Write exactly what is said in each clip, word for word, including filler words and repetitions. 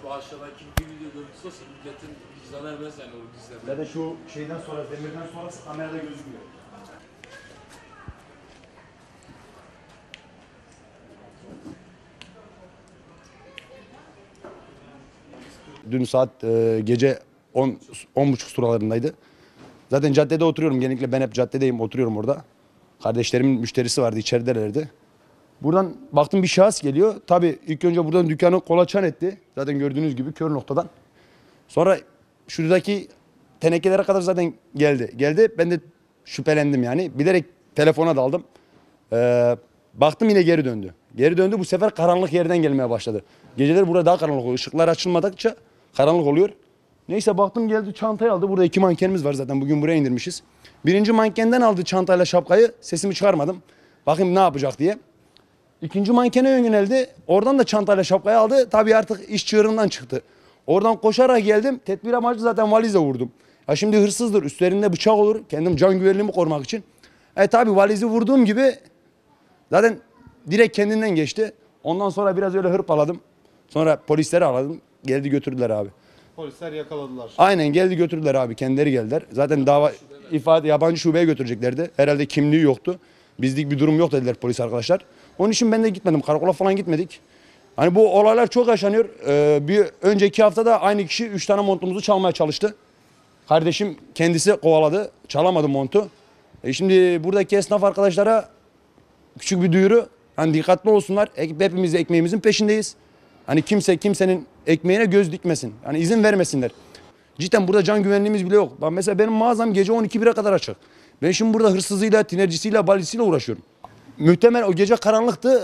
Bu aşağıdaki bir video görüntüsü olsa milletin vicdanı ermez yani o izlerden. Ya da şu şeyden sonra, demirden sonrası kamerada gözükmüyor. Dün saat e, gece on on buçuk sıralarındaydı. Zaten caddede oturuyorum. Genellikle ben hep caddedeyim, oturuyorum orada. Kardeşlerimin müşterisi vardı, içeridelerdi. Buradan baktım bir şahıs geliyor. Tabii ilk önce buradan dükkanı kolaçan etti. Zaten gördüğünüz gibi kör noktadan. Sonra şuradaki tenekelere kadar zaten geldi. Geldi. Ben de şüphelendim yani. Bilerek telefona daldım. Ee, baktım yine geri döndü. Geri döndü. Bu sefer karanlık yerden gelmeye başladı. Geceleri burada daha karanlık oluyor. Işıklar açılmadıkça karanlık oluyor. Neyse baktım geldi, çantayı aldı. Burada iki mankenimiz var zaten. Bugün buraya indirmişiz. Birinci mankenden aldı çantayla şapkayı. Sesimi çıkarmadım. Bakayım ne yapacak diye. İkinci mankene yöneldi. Oradan da çantayla şapkayı aldı. Tabii artık iş çığırından çıktı. Oradan koşarak geldim. Tedbir amaçlı zaten valizle vurdum. Ya şimdi hırsızdır. Üstlerinde bıçak olur. Kendim can güvenliğimi korumak için. E tabii valizi vurduğum gibi zaten direkt kendinden geçti. Ondan sonra biraz öyle hırpaladım. Sonra polisleri aradım. Geldi götürdüler abi. Polisler yakaladılar. Aynen geldi götürdüler abi. Kendileri geldiler. Zaten dava ifade yabancı şubeye götüreceklerdi. Herhalde kimliği yoktu. Bizlik bir durum yok dediler polis arkadaşlar. Onun için ben de gitmedim. Karakola falan gitmedik. Hani bu olaylar çok yaşanıyor. Ee, bir önceki haftada aynı kişi üç tane montumuzu çalmaya çalıştı. Kardeşim kendisi kovaladı. Çalamadı montu. E şimdi buradaki esnaf arkadaşlara küçük bir duyuru. Hani dikkatli olsunlar. Hepimiz ekmeğimizin peşindeyiz. Hani kimse kimsenin ekmeğine göz dikmesin. Hani izin vermesinler. Cidden burada can güvenliğimiz bile yok. Ben mesela benim mağazam gece on iki bire kadar açık. Ben şimdi burada hırsızıyla, tinercisiyle, balisiyle uğraşıyorum. Muhtemelen o gece karanlıktı.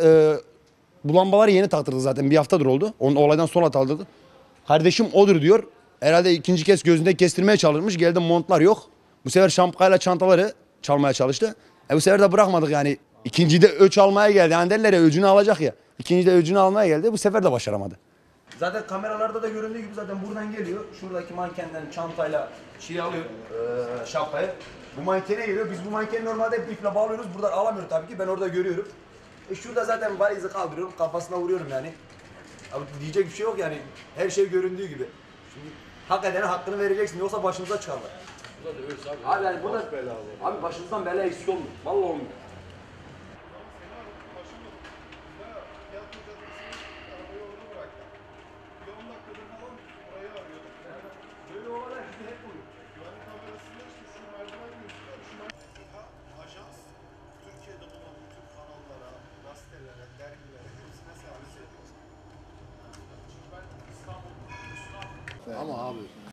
Ee, bu lambaları yeni taktırdı zaten. Bir haftadır oldu. Onun olaydan sonra taktırdı. Kardeşim odur diyor. Herhalde ikinci kez gözünde kestirmeye çalışmış. Geldi montlar yok. Bu sefer şapkayla çantaları çalmaya çalıştı. E bu sefer de bırakmadık yani. İkinci de öç almaya geldi. Hani derler ya öcünü alacak ya. İkinci de öcünü almaya geldi. Bu sefer de başaramadı. Zaten kameralarda da göründüğü gibi zaten buradan geliyor. Şuradaki mankenden çantayla şey alıyor, e, şapkayı. Bu mankene geliyor. Biz bu mankeni normalde hep iple bağlıyoruz. Buradan alamıyor tabii ki. Ben orada görüyorum. E şurada zaten valizi kaldırıyorum. Kafasına vuruyorum yani. Abi diyecek bir şey yok yani. Her şey göründüğü gibi. Şimdi hak edene hakkını vereceksin. Yoksa başımıza çıkarlar. Burada da öyle abi. Abi yani burada abi başımızdan bela eksik olmuyor. Vallahi olmuyor. Böyle olaylar bizi hep oluyor. Güvenlik kamerasında işte şu merdiven gözüküyor. Şu merdiven ajans Türkiye'de bulunan bütün kanallara, gazetelere, dergilere hepsine servis ediyor. Çünkü ben İstanbul, İstanbul Ama abi